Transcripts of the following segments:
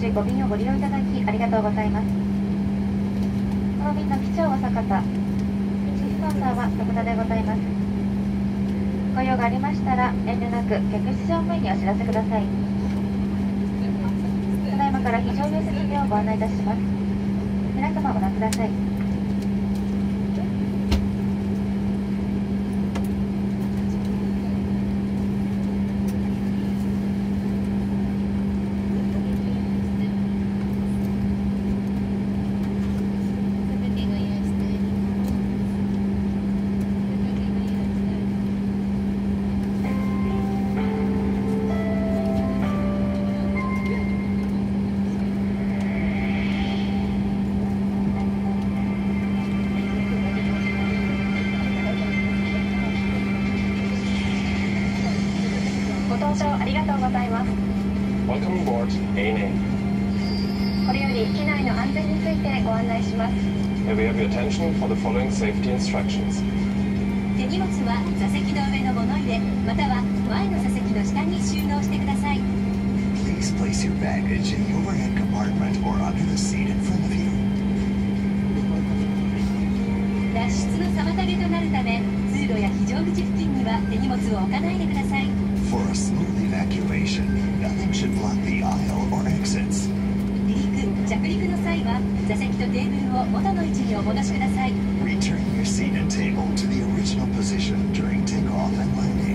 時ご便をご利用いただきありがとうございます。この便の機長は坂田、一スポンサーは徳田でございます。ご用がありましたら遠慮なく客室乗務員にお知らせください。ただいまから非常用設備をご案内いたします。皆様ご覧ください。ありがとうございます。 Welcome aboard ANA. これより機内の安全についてご案内します。 May we have your attention for the following safety instructions. 手荷物は座席の上の物入れまたは前の座席の下に収納してください。 Please place your baggage in the overhead compartment or under the seat in front of you. 脱出の妨げとなるため通路や非常口付近には手荷物を置かないでください。 For a smooth evacuation, nothing should block the aisle or exits. 離陸・着陸の際は座席とテーブルを元の位置にお戻しください。 Return your seat and table to the original position during takeoff and landing.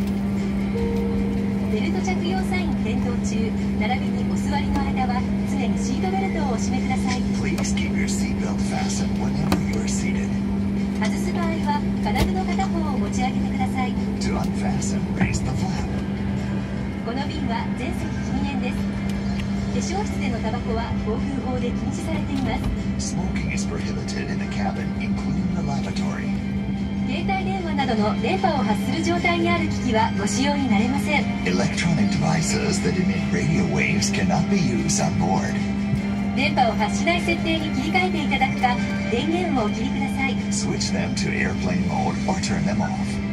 ベルト着用サイン点灯中並びにお座りの間は常にシートベルトをお締めください。 Please keep your seatbelt fastened whenever you are seated. 外す場合は金具の片方を持ち上げてください。 To unfasten, raise the flap. この便は全席禁煙です。化粧室でのタバコは航空法で禁止されています。 Smoking is prohibited in the cabin, including the lavatory. 携帯電話などの電波を発する状態にある機器はご使用になれません。 Electronic devices that emit radio waves cannot be used on board. 電波を発しない設定に切り替えていただくか電源をお切りください。 Switch them to airplane mode or turn them off.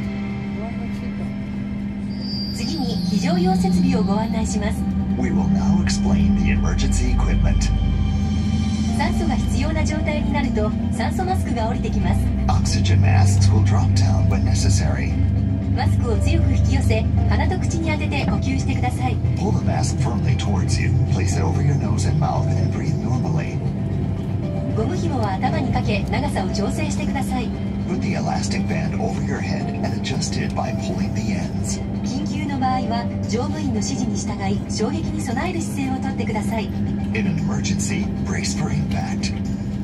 次に非常用設備をご案内します。 We will now explain the emergency equipment. 酸素が必要な状態になると酸素マスクが降りてきます。 Oxygen masks will drop down when necessary. マスクを強く引き寄せ鼻と口に当てて呼吸してください。 Pull the mask firmly towards you, place it over your nose and mouth, and breathe normally. ゴム紐は頭にかけ長さを調整してください。 Put the elastic band over your head and adjust it by pulling the ends. 緊急の場合は乗務員の指示に従い衝撃に備える姿勢をとってください。 In an emergency, brace for impact.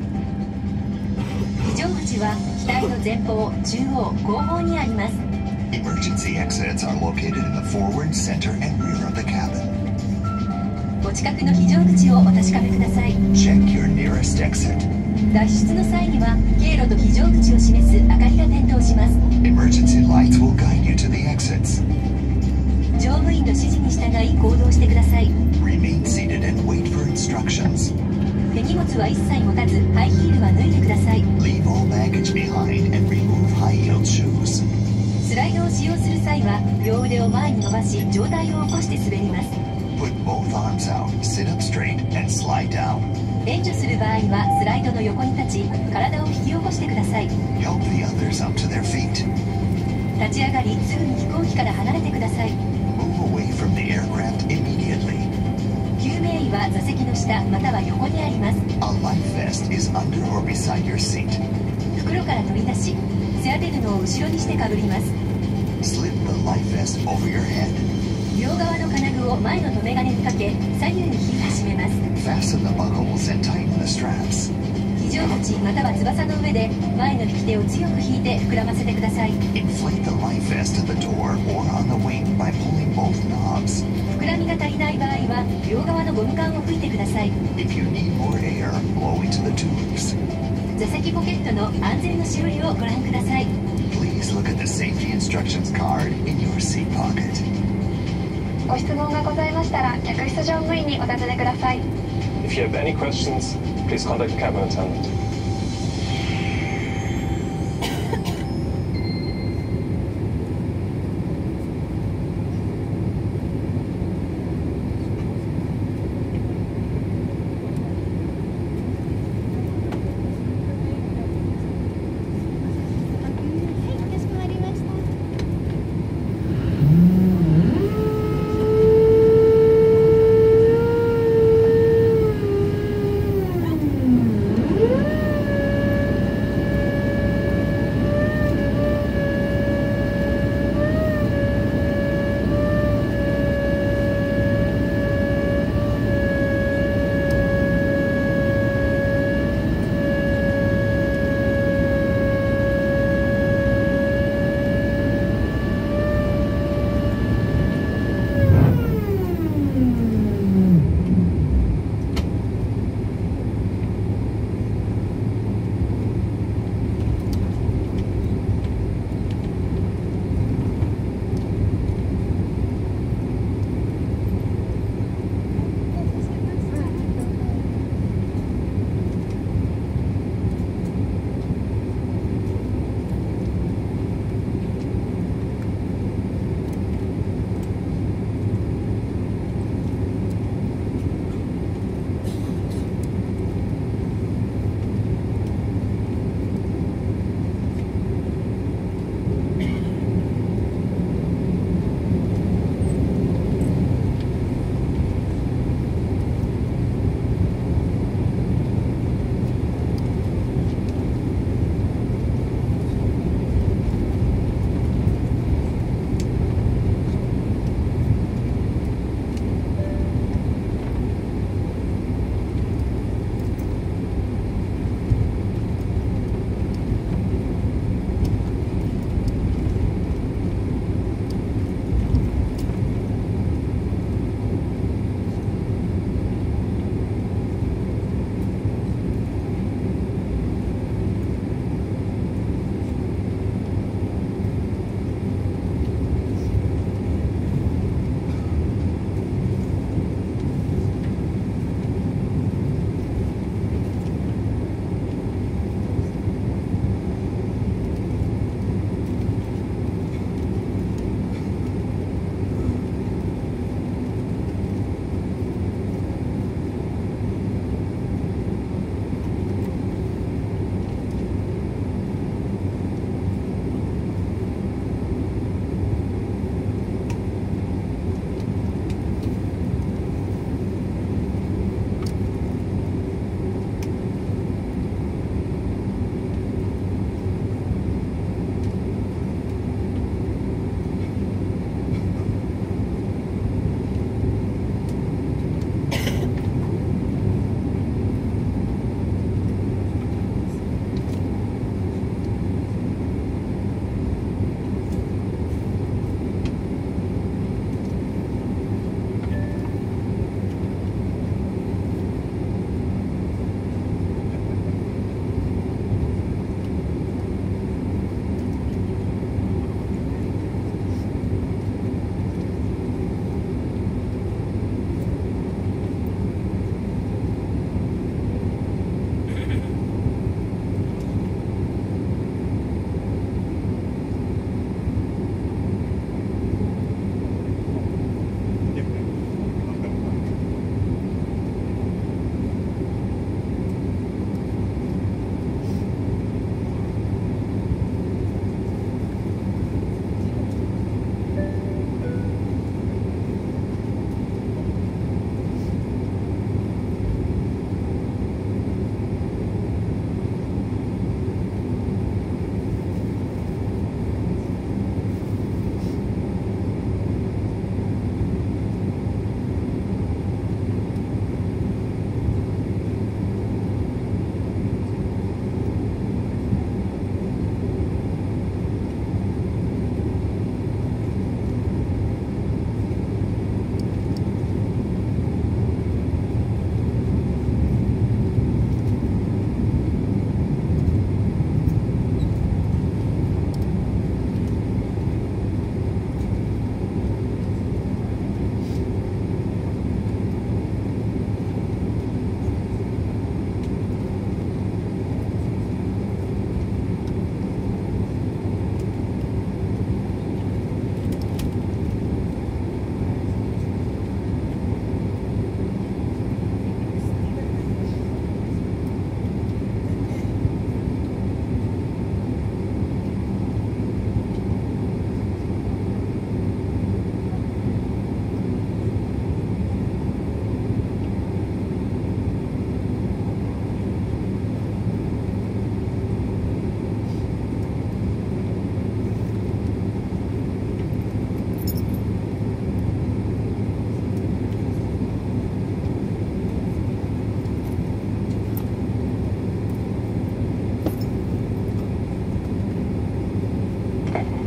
非常口は機体の前方、中央、後方にあります。 Emergency exits are located in the forward, center, and rear of the cabin. お近くの非常口をお確かめください。 Check your nearest exit. 脱出の際には経路と非常口を示す明かりが点灯します。 Emergency lights will guide you to the exits. 乗務員の指示に従い行動してください。 Remain seated and wait for instructions. 手荷物は一切持たずハイヒールは脱いでください。 Leave all baggage behind and remove high-heeled shoes. スライドを使用する際は両腕を前に伸ばし上体を起こして滑ります。 Put both arms out, sit up straight, and slide down. 援助する場合はスライドの横に立ち体を引き起こしてください。 Help the others up to their feet. 立ち上がりすぐに飛行機から離れてください。 Move away from the aircraft immediately. 救命医は座席の下または横にあります。 A life vest is under or beside your seat. 袋から取り出し背当て布を後ろにしてかぶります。 Slip the life vest over your head. 両側の金具を前の留め金にかけ左右に引いて締めます。 Fasten the buckles and tighten the straps. 非常口または翼の上で前の引き手を強く引いて膨らませてください。 Inflate the life vest at the door or on the wing by pulling both knobs. 膨らみが足りない場合は両側のゴム管を吹いてください。 If you need more air, blow into the tubes. 座席ポケットの安全のしおりをご覧ください。 Please look at the safety instructions card in your seat pocket. ご質問がございましたら客室乗務員にお尋ねください。 If you have any questions, please contact the cabin attendant.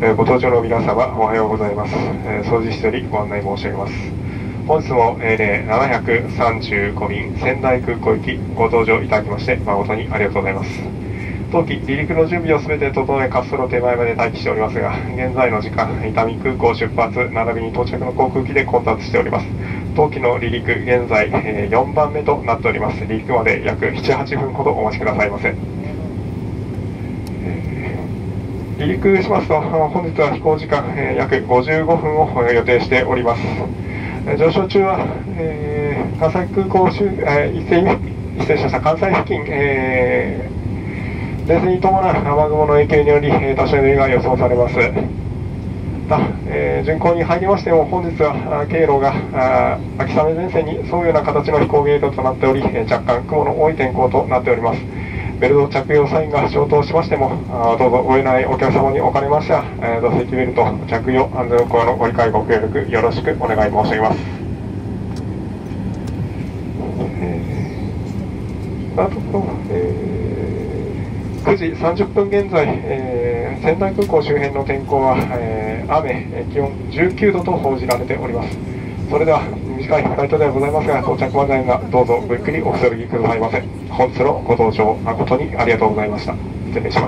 ご搭乗の皆様、おはようございます。掃除室よりご案内申し上げます。本日も ANA735 便仙台空港行きご搭乗いただきまして誠にありがとうございます。当機離陸の準備をすべて整え、滑走路手前まで待機しておりますが、現在の時間、伊丹空港出発並びに到着の航空機で混雑しております。当機の離陸、現在4番目となっております。離陸まで約7、8分ほどお待ちくださいませ。離陸しますと、本日は飛行時間約55分を予定しております。上昇中は関西空港失礼しました。関西付近、前線に伴う雨雲の影響により多少の揺れが予想されます。巡航に入りましても、本日は経路が秋雨前線に沿うような形の飛行ゲートとなっており、若干雲の多い天候となっております。ベルト着用サインが消灯しましても、どうぞご依頼お客様におかれましては、座席ベルト着用、安全運行のご理解ご協力よろしくお願い申し上げます。9時30分現在、仙台空港周辺の天候は、雨、気温19度と報じられております。それでは短いフライトではございますが、到着までがどうぞごゆっくりおくつろぎくださいませ。本日のご搭乗誠にありがとうございました。失礼します。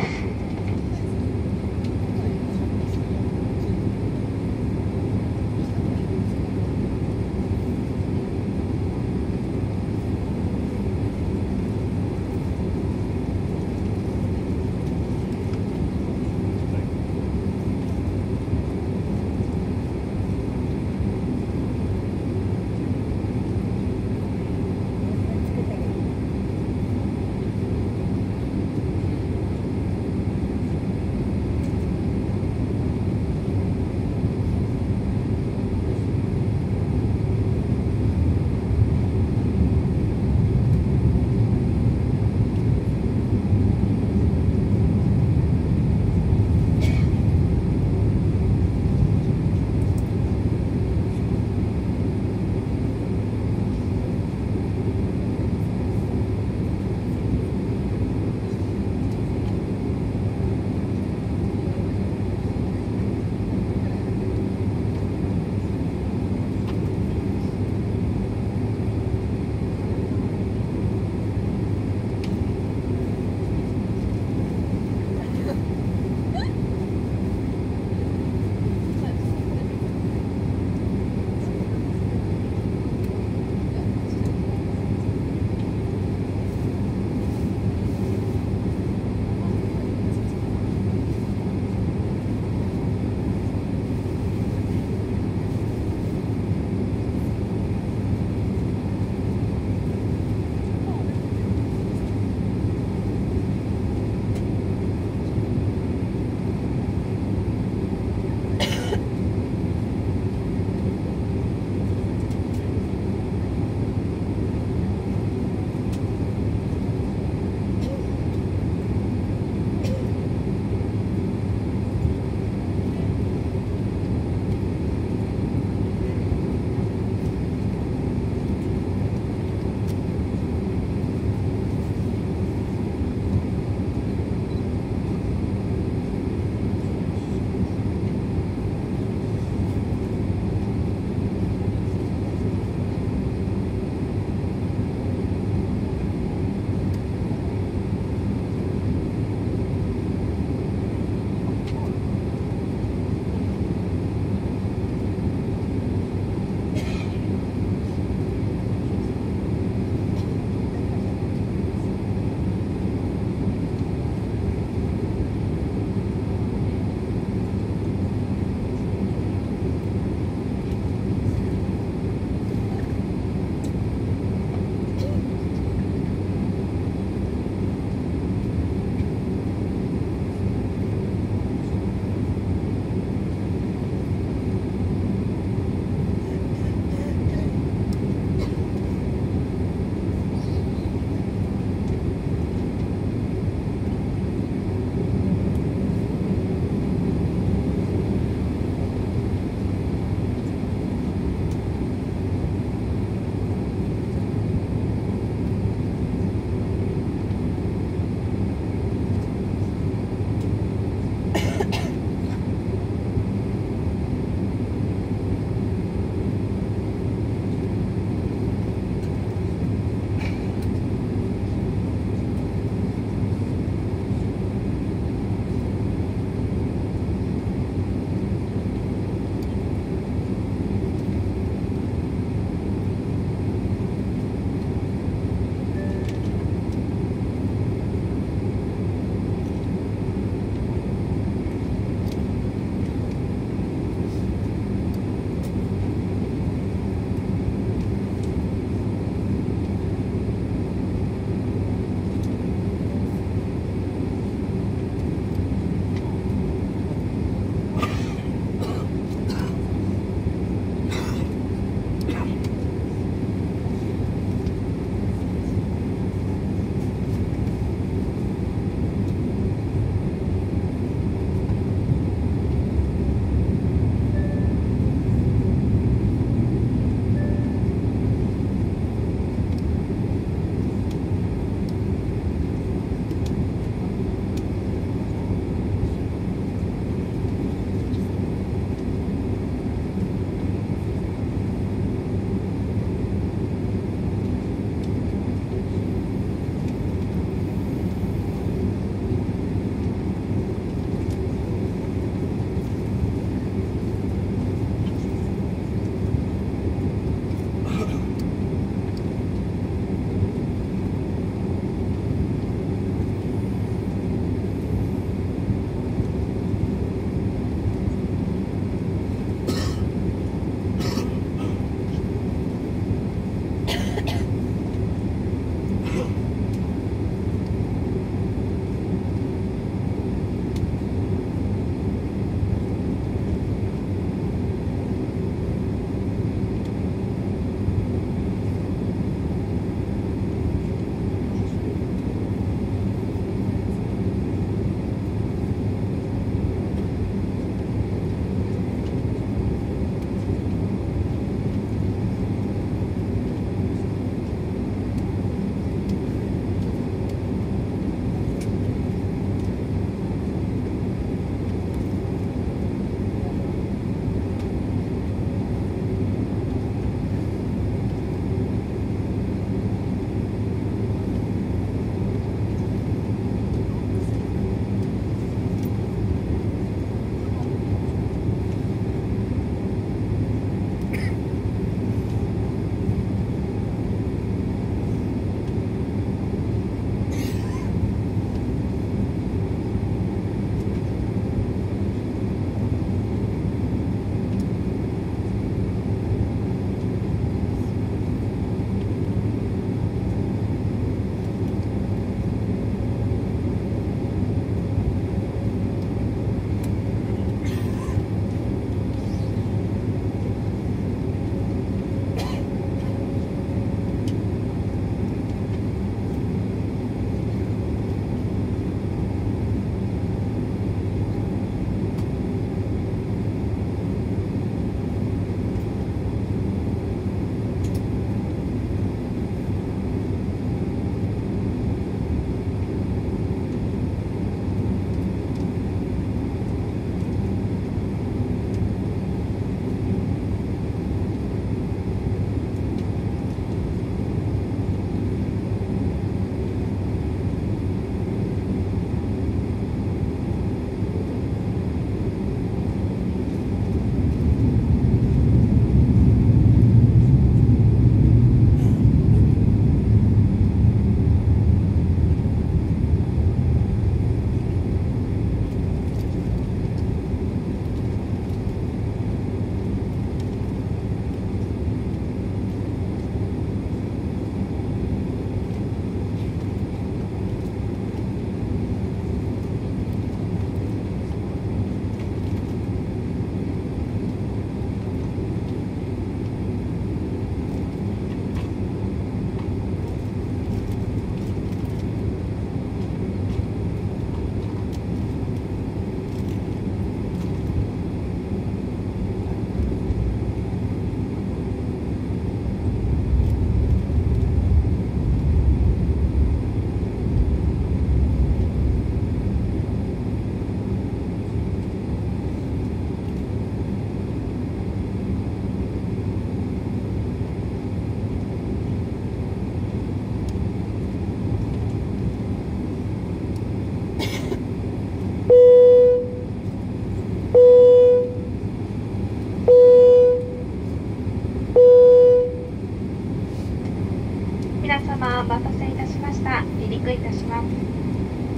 様お待たせいたしました。離陸いたします。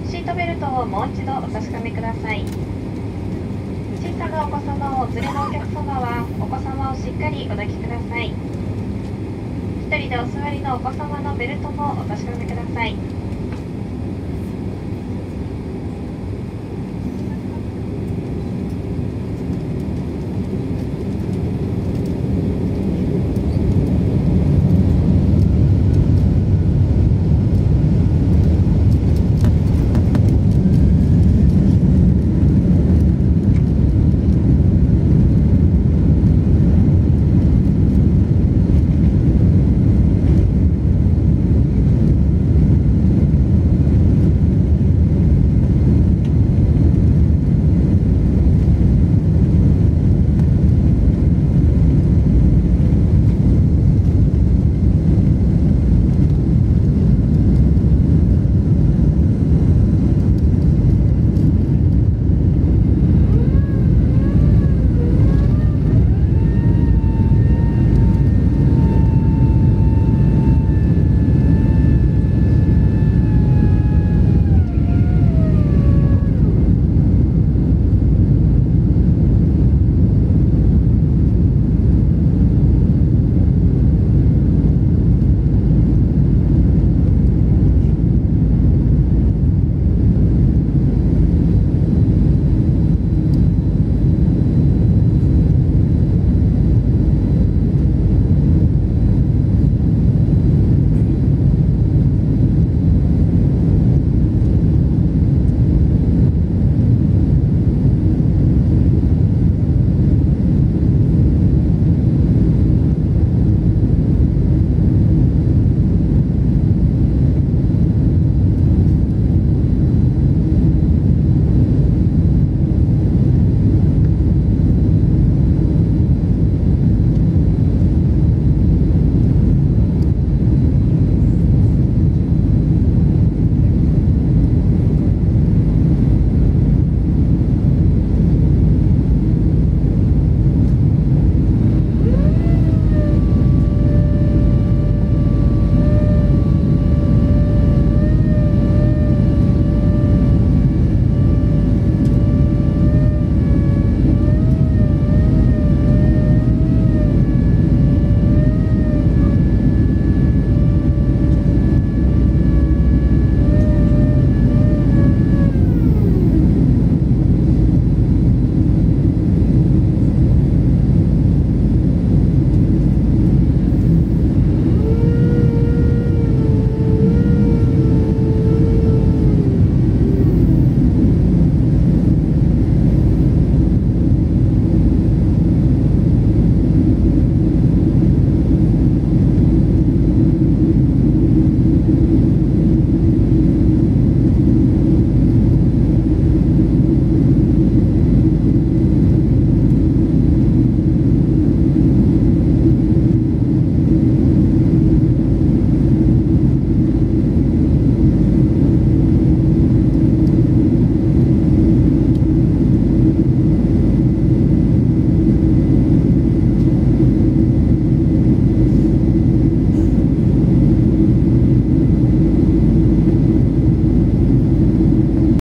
シートベルトをもう一度お確かめください。小さなお子様をお連れのお客様はお子様をしっかりお抱きください。一人でお座りのお子様のベルトもお確かめください。